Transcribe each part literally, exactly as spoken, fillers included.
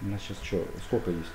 У нас сейчас что, сколько есть?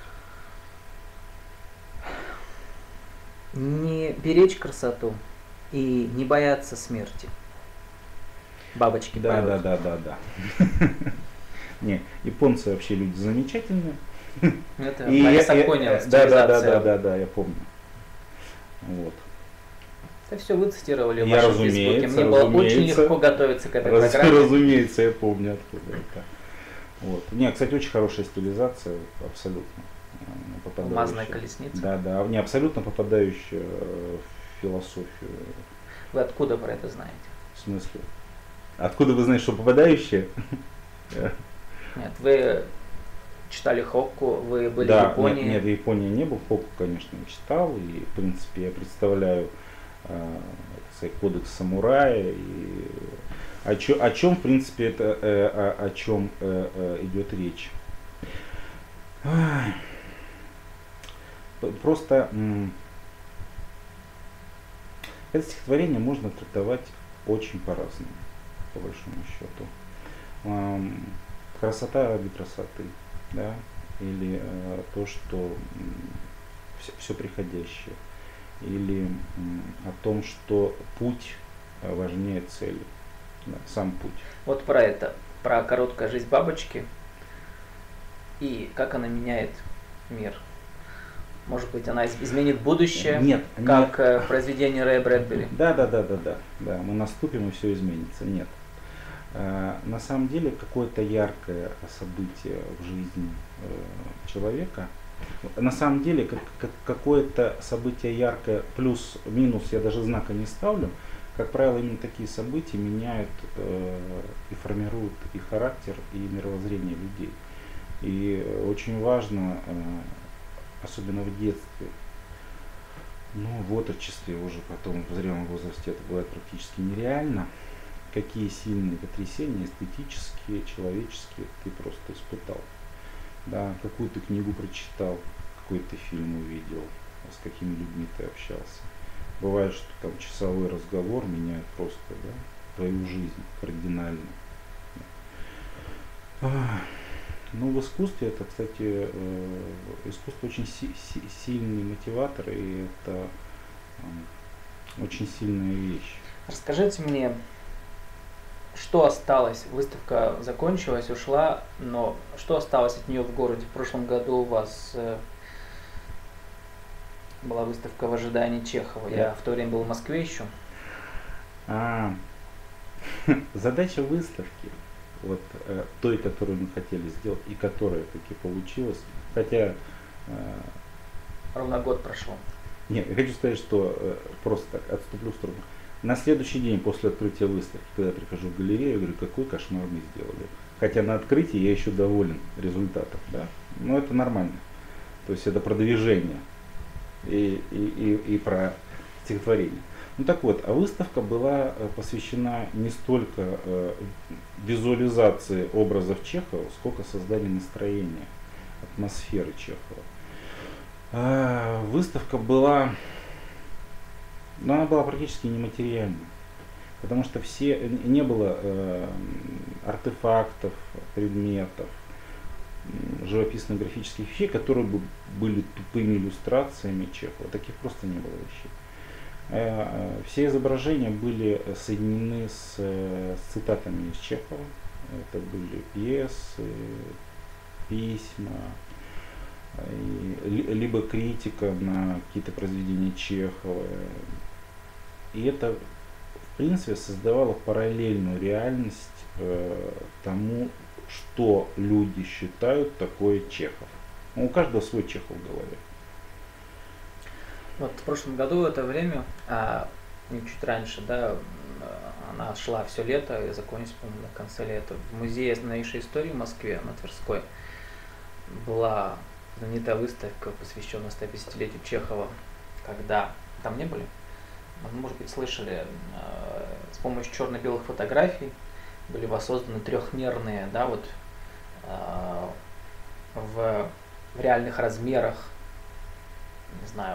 Не беречь красоту и не бояться смерти. Бабочки Да, да, поют. да, да, да. Не, японцы вообще люди замечательные. Это И я- Мариса я- Конева, э, да, да, да, да, стилизация. да, да, я помню. Вот. Это все вы цитировали в Я, вашем Фейсбуке. разумеется, Мне было очень разумеется. легко готовиться к этой Раз- программе. разумеется, я помню откуда это. Вот. Не, кстати, очень хорошая стилизация, абсолютно. э, попадающая- Алмазная колесница. Да, да, не абсолютно попадающая в философию. Вы откуда про это знаете? В смысле? Откуда вы знаете, что попадающие? Нет, вы читали Хокку, вы были Да, в Японии. Нет, нет, в Японии не был, Хокку, конечно, читал, и, в принципе, я представляю э, так сказать, кодекс самурая, и о, чё, о чем, в принципе, это, э, о, о чем э, э, идет речь. Ай. П- Просто м, это стихотворение можно трактовать очень по-разному, по большому счету. Ам, красота ради красоты, да, или э, то, что все, все приходящее, или м, о том, что путь э, важнее цели, да, сам путь. Вот про это, про короткая жизнь бабочки и как она меняет мир. Может быть, она из- изменит будущее, Нет, как нет. э, в произведении Рэя Брэдбери. Да, да, да, да, да, да, мы наступим и все изменится. Нет. Э, На самом деле какое-то яркое событие в жизни э, человека, на самом деле как, как- какое-то событие яркое, плюс-минус, я даже знака не ставлю, как правило, именно такие события меняют э, и формируют и характер, и мировоззрение людей. И э, очень важно, э, особенно в детстве, ну, в отрочестве, уже потом в зрелом возрасте это бывает практически нереально, какие сильные потрясения эстетические, человеческие ты просто испытал. Да, какую ты книгу прочитал, какой ты фильм увидел, с какими людьми ты общался. Бывает, что там часовой разговор меняет просто, да, твою жизнь кардинально. Ах, Ну, в искусстве это, кстати, э, искусство очень си- си- сильный мотиватор, и это м, очень сильная вещь. Расскажите мне, что осталось? Выставка закончилась, ушла, но что осталось от нее в городе? В прошлом году у вас э, была выставка в ожидании Чехова. Я Да. в то время был в Москве еще. А, задача выставки, вот э, той, которую мы хотели сделать, и которая таки получилась, хотя, э, Ровно год прошел. нет, я хочу сказать, что э, просто так отступлю в сторону. На следующий день после открытия выставки, когда я прихожу в галерею, я говорю, какой кошмар мы сделали. Хотя на открытии я еще доволен результатом, да, но это нормально. То есть это продвижение и, и, и, и про стихотворение. Ну так вот, а выставка была э, посвящена не столько э, визуализации образов Чехова, сколько созданию настроения, атмосферы Чехова. А, выставка была, ну, она была практически нематериальной, потому что все, не было э, артефактов, предметов, м, живописно-графических вещей, которые бы были тупыми иллюстрациями Чехова. Таких просто не было вещей. Э, Все изображения были соединены с, э, с цитатами из Чехова. Это были пьесы, письма, и ли- либо критика на какие-то произведения Чехова. И это, в принципе, создавало параллельную реальность э, тому, что люди считают такое Чехов. Ну, у каждого свой Чехов в голове. Вот в прошлом году в это время, а не чуть раньше, да, м, она шла все лето и закончилась, по-моему, на конце лета. В музее новейшей истории в Москве, на Тверской, была знаменитая выставка, посвященная сто пятидесятилетию Чехова, когда там не были, ну, может быть, слышали, э, с помощью черно-белых фотографий были воссозданы трехмерные, да, вот э, в, в реальных размерах, не знаю,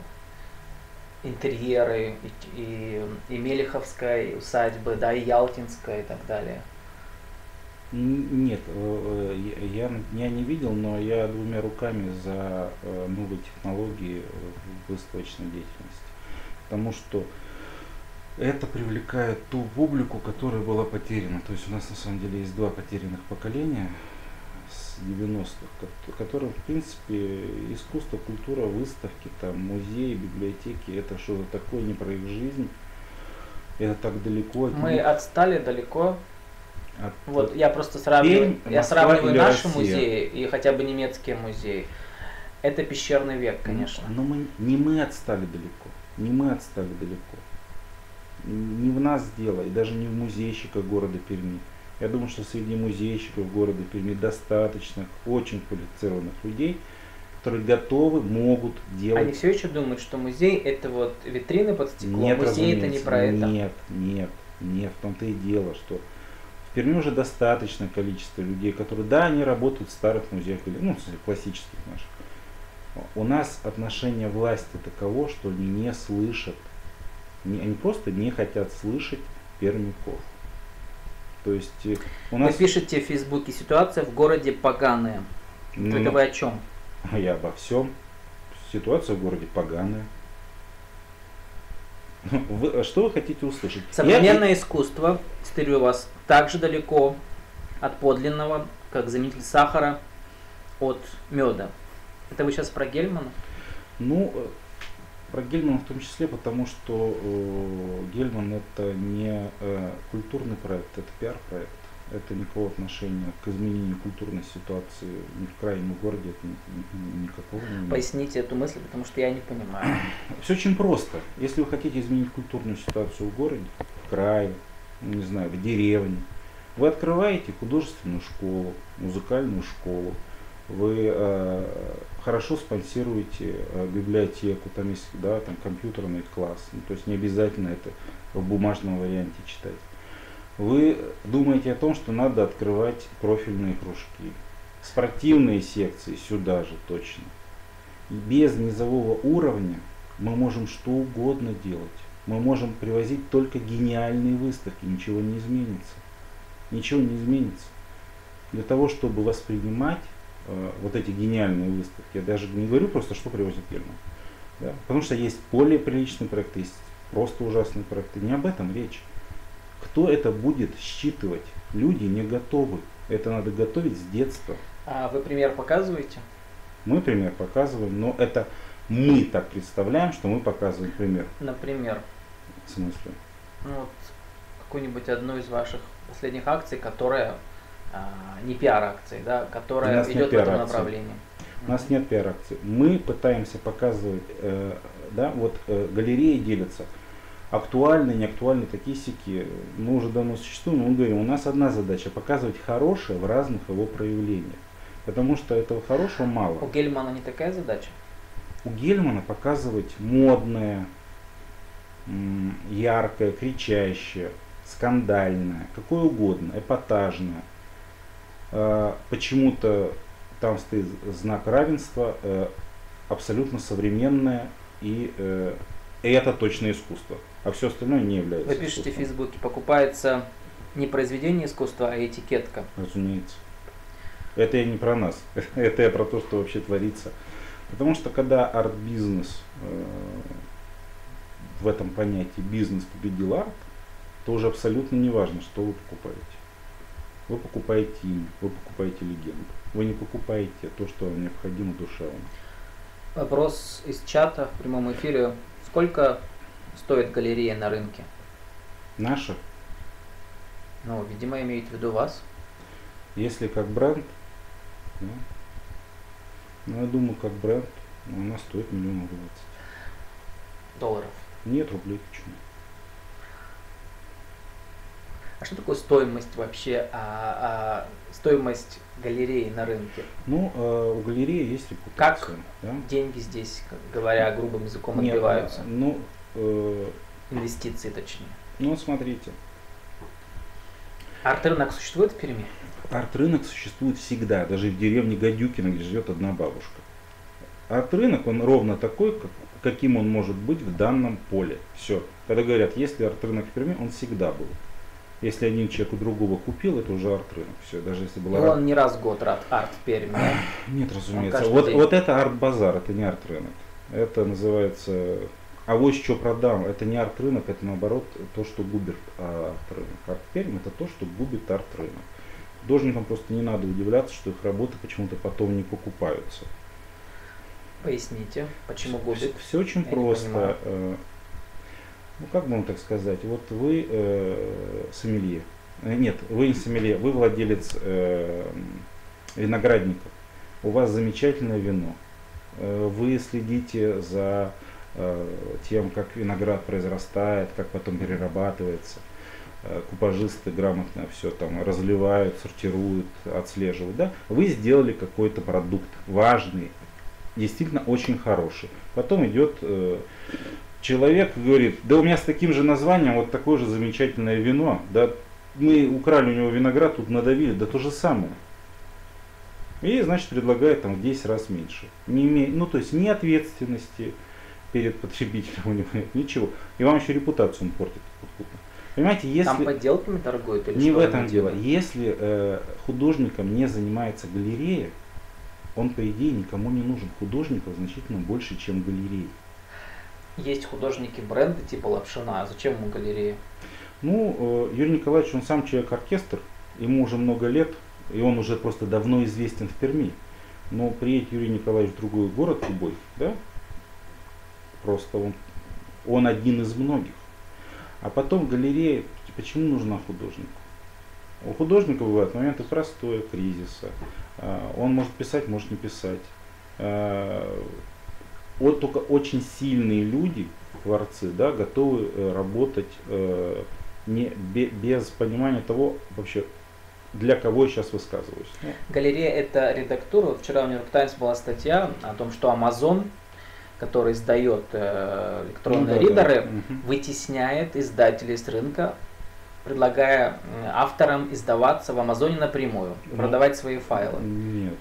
интерьеры и, и, и Мелеховской усадьбы, да, и Ялтинской и так далее. Н- Нет, э, э, я, я не видел, но я двумя руками за э, новые технологии в выставочной деятельности. Потому что это привлекает ту публику, которая была потеряна. То есть у нас на самом деле есть два потерянных поколения с девяностых, ко- которым, в принципе, искусство, культура, выставки, там, музеи, библиотеки, это что-то такое не про их жизнь. Это так далеко от Мы них. отстали далеко. От, Вот я просто сравниваю, Пермь, я Москва сравниваю или наши Россия? музеи и хотя бы немецкие музеи. Это пещерный век, конечно. Но мы, не мы отстали далеко. Не мы отстали далеко. Не в нас дело, и даже не в музейщиках города Перми. Я думаю, что среди музейщиков города Перми достаточно очень квалифицированных людей, которые готовы, могут делать. Они все еще думают, что музей это вот витрины под стеклом. Нет, Музей это не разумеется, про это. Нет, нет, нет, в том-то и дело, что в Перми уже достаточное количество людей, которые, да, они работают в старых музеях, или, ну, в смысле, классических наших. У нас отношение власти таково, что они не слышат, не, они просто не хотят слышать пермяков. То есть э, у нас... Вы пишете в Фейсбуке ситуация в городе поганая. Ну, Это вы о чем? я обо всем. Ситуация в городе поганая. Вы, что вы хотите услышать? Современное Я... искусство, цитирую вас, так же далеко от подлинного, как заменитель сахара от меда. Это вы сейчас про Гельмана? Ну, э, про Гельмана в том числе, потому что э, Гельман это не э, культурный проект, это пиар-проект. Это никакого отношения к изменению культурной ситуации ни в крае, ни в городе, это ни- ни- никакого не имеет. Поясните эту мысль, потому что я не понимаю. Все очень просто. Если вы хотите изменить культурную ситуацию в городе, в крае, ну, не знаю, в деревне, вы открываете художественную школу, музыкальную школу, вы э, хорошо спонсируете э, библиотеку, там есть, да, там компьютерный класс, ну, то есть не обязательно это в бумажном варианте читать. Вы думаете о том, что надо открывать профильные кружки, спортивные секции сюда же точно. И без низового уровня мы можем что угодно делать. Мы можем привозить только гениальные выставки, ничего не изменится. Ничего не изменится. Для того, чтобы воспринимать э, вот эти гениальные выставки, я даже не говорю просто, что привозит Гельман. Да? Потому что есть более приличные проекты, есть просто ужасные проекты. Не об этом речь. Кто это будет считывать? Люди не готовы. Это надо готовить с детства. А вы пример показываете? Мы пример показываем, но это мы так представляем, что мы показываем пример. Например, В смысле? ну вот какую-нибудь одну из ваших последних акций, которая а, не пиар-акции, да, У которая нас нет идет в этом пиар-акций. направлении. У нас нет пиар-акций. Мы пытаемся показывать, э, да, вот э, галереи делятся. Актуальные, неактуальные, такие сяки. Мы уже давно существуем, мы говорим, у нас одна задача показывать хорошее в разных его проявлениях. Потому что этого хорошего мало. У Гельмана не такая задача? У Гельмана показывать модное, м, яркое, кричащее, скандальное, какое угодно, эпатажное. Э, Почему-то там стоит знак равенства, э, абсолютно современное, и, э, и это точно искусство. А все остальное не является Вы пишете в искусством. Фейсбуке, покупается не произведение искусства, а этикетка. Разумеется. Это я не про нас. Это я про то, что вообще творится. Потому что когда арт-бизнес, э, в этом понятии бизнес победил арт, то уже абсолютно не важно, что вы покупаете. Вы покупаете имя, вы покупаете легенду. Вы не покупаете то, что вам необходимо душевно. Вопрос из чата в прямом эфире. Сколько стоит галерея на рынке? Наша, Ну, видимо, имеет в виду вас. если как бренд, да, ну, я думаю, как бренд, ну, она стоит миллионов двадцать. Долларов. Нет рублей, почему? А что такое стоимость вообще, а, а, стоимость галереи на рынке? Ну, э, у галереи есть репутация. Да? Деньги здесь, как говоря грубым языком, Нет, отбиваются. ну, э, Инвестиции, точнее. ну, смотрите, Арт-рынок существует в Перми? арт-рынок существует всегда, даже в деревне Гадюкино, где живет одна бабушка. Арт-рынок, он ровно такой, как, каким он может быть в данном поле. Все. Когда говорят, есть ли арт-рынок в Перми, он всегда был. Если один человек у другого купил, это уже арт-рынок. Все, даже если И была он не раз в год рад арт в Перми, да? Нет, разумеется. каждый Вот, день. вот это арт-базар, это не арт-рынок. Это называется... А вот что продам, это не арт-рынок, это наоборот то, что губит а, арт-рынок. Арт-Пермь это то, что губит арт-рынок. Художникам просто не надо удивляться, что их работы почему-то потом не покупаются. Поясните, почему губит? Все очень Я не просто. понимаю. Э, Ну как бы вам так сказать, вот вы э, сомелье. Э, Нет, вы не сомелье, вы владелец э, виноградника. У вас замечательное вино. Э, Вы следите за э, тем, как виноград произрастает, как потом перерабатывается. Э, Купажисты грамотно все там разливают, сортируют, отслеживают. Да? Вы сделали какой-то продукт важный, действительно очень хороший. Потом идет э, человек и говорит, да у меня с таким же названием вот такое же замечательное вино, да мы украли у него виноград, тут надавили, да то же самое. И, значит, предлагает там в десять раз меньше. Не име... Ну, то есть ни ответственности перед потребителем у него нет, ничего. И вам еще репутацию он портит. Понимаете, если... Там подделками торгуют или Не что в этом они дело. делают? Если э, художником не занимается галерея, он, по идее, никому не нужен. Художников значительно больше, чем галереи. Есть художники бренды типа Лапшина, а зачем ему галерея? Ну, э, Юрий Николаевич, он сам человек-оркестр, ему уже много лет, и он уже просто давно известен в Перми. Но приедет Юрий Николаевич в другой город любой, да? Просто он, он один из многих. А потом галерея, почему нужна художнику? У художника бывают моменты простоя, кризиса. Он может писать, может не писать. Вот только очень сильные люди, творцы, да, готовы работать не, без понимания того, вообще, для кого я сейчас высказываюсь. Галерея это редактура. Вчера в Нью-Йорк Таймс была статья о том, что Amazon, который издает э, электронные ну, да, ридеры, да. Угу. вытесняет издателей с рынка, предлагая авторам издаваться в Амазоне напрямую, Ну, продавать свои файлы. Нет.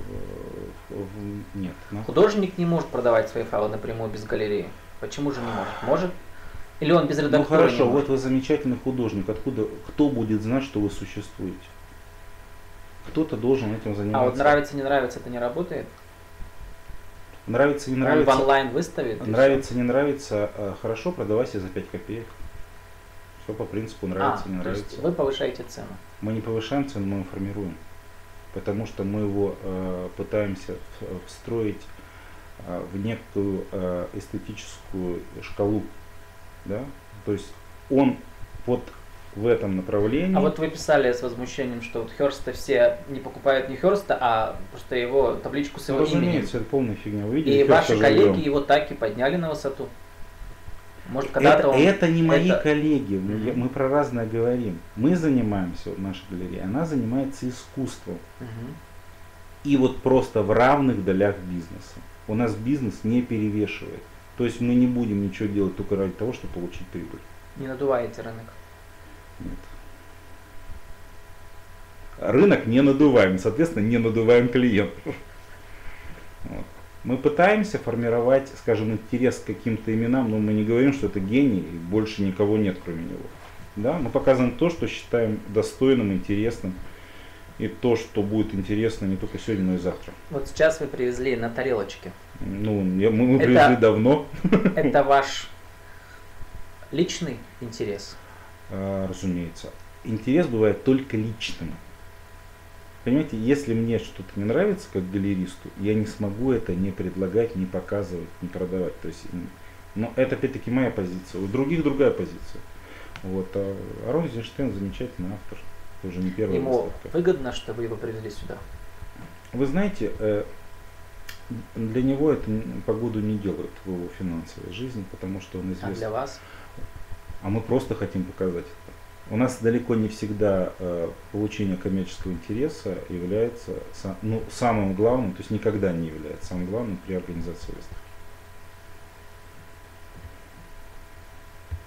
Нет. Ну. Художник не может продавать свои файлы напрямую без галереи. Почему же не может? Может? Или он без редактуры? Ну хорошо, не может? вот вы замечательный художник. Откуда, кто будет знать, что вы существуете? Кто-то должен этим заниматься. А вот нравится, не нравится, это не работает? Нравится, не Он нравится. в онлайн выставит? и Нравится, не нравится. а, Хорошо, продавайся за пять копеек. Все по принципу всё. нравится, А, не то нравится. есть вы повышаете цену. Мы не повышаем цену, мы информируем. Потому что мы его э, пытаемся в- встроить э, в некую э, эстетическую шкалу. Да? То есть он вот в этом направлении. А вот вы писали с возмущением, что вот Хёрста все не покупают не Хёрста, а просто его табличку с Ну, его именем. разумеется, это полная фигня. Вы видели, И Хёрста ваши живьем? коллеги его так и подняли на высоту. Может, когда-то Это, он... это не мои это- коллеги, мы, Мгм. мы про разное говорим. Мы занимаемся, вот наша галерея, она занимается искусством. Мгм. И вот просто в равных долях бизнеса. У нас бизнес не перевешивает. То есть мы не будем ничего делать только ради того, чтобы получить прибыль. Не надуваете рынок. Нет. Рынок не надуваем, соответственно, не надуваем клиентов. Вот. Мы пытаемся формировать, скажем, интерес к каким-то именам, но мы не говорим, что это гений, и больше никого нет, кроме него. Да? Мы показываем то, что считаем достойным, интересным, и то, что будет интересно не только сегодня, но и завтра. Вот сейчас вы привезли на тарелочке. Ну, я- мы, мы Это- привезли давно, Это ваш личный интерес? а, разумеется. Интерес бывает только личным. Понимаете, если мне что-то не нравится как галеристу, я не смогу это не предлагать, не показывать, не продавать. То есть, м, но это опять-таки моя позиция. У других другая позиция. Вот. А Арон Эйзенштейн замечательный автор. Уже не первый Ему выставка. выгодно, что вы его привезли сюда? Вы знаете, э, для него это н- погоду не делает в его финансовой жизни, потому что он А известен. для вас? А мы просто хотим показать это. У нас далеко не всегда э, получение коммерческого интереса является са- ну, самым главным, то есть никогда не является самым главным при организации выставки.